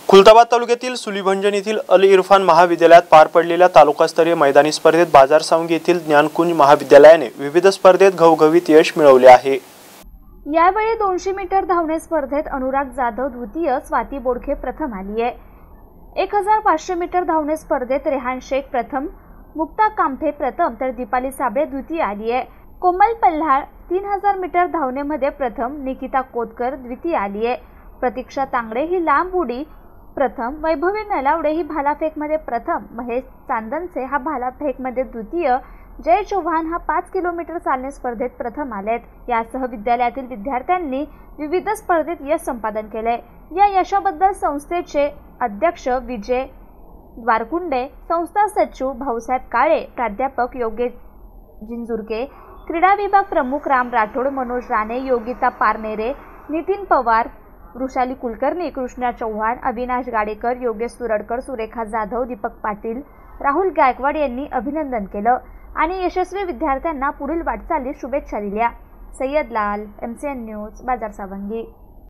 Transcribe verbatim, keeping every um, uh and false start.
खुलताबाद तालुक्यातील सुलीभंजन येथील अल इरफान महाविद्यालयात पार पडलेल्या तालुकास्तरीय मैदानी स्पर्धेत बाजार सावंगी येथील ज्ञानकुंज महाविद्यालयाने विविध स्पर्धेत घवघवीत यश मिळवले आहे। यावेळी दोनशे मीटर धावणे स्पर्धेत अनुराग जाधव द्वितीय, स्वाती बोडखे प्रथम आली आहे। एक हजार पाचशे मीटर धावणे स्पर्धेत रेहान शेख प्रथम, मुक्ता कामथे प्रथम तर दीपाली साबळे द्वितीय आली आहे। कोमल पल्हाळ तीन हजार मीटर धावणेमध्ये प्रथम, निकिता कोतकर द्वितीय आली आहे। प्रतीक्षा तांगडे ही लांब उडी प्रथम, वैभवी नलावडे ही भालाफेकमध्ये प्रथम, महेश चांदनसे हा भालाफेकमध्ये द्वितीय, जय चौहान हा पाच किलोमीटर चालणे स्पर्धेत प्रथम आलेत। यासह विद्यालयातील विद्यार्थ्यांनी विविध स्पर्धेत यश संपादन केले। या यशाबद्दल संस्थेचे अध्यक्ष विजय द्वारकुंडे, संस्था सचिव भाऊसाहेब काळे, प्राध्यापक योगेश जिंजुरके, क्रीडा विभाग प्रमुख राम राठोड, मनोज राणे, योगिता पारनेरे, नितीन पवार, वृषाली कुलकर्णी, कृष्णा चौहान, अविनाश गाडेकर, योगेश सुरडकर, सुरेखा जाधव, दीपक पाटील, राहुल गायकवाड यांनी अभिनंदन केलं आणि यशस्वी विद्यार्थ्यांना पुढील वाटचालीस शुभेच्छा दिल्या। सय्यद लाल, एम सी एन न्यूज, बाजार सावंगी।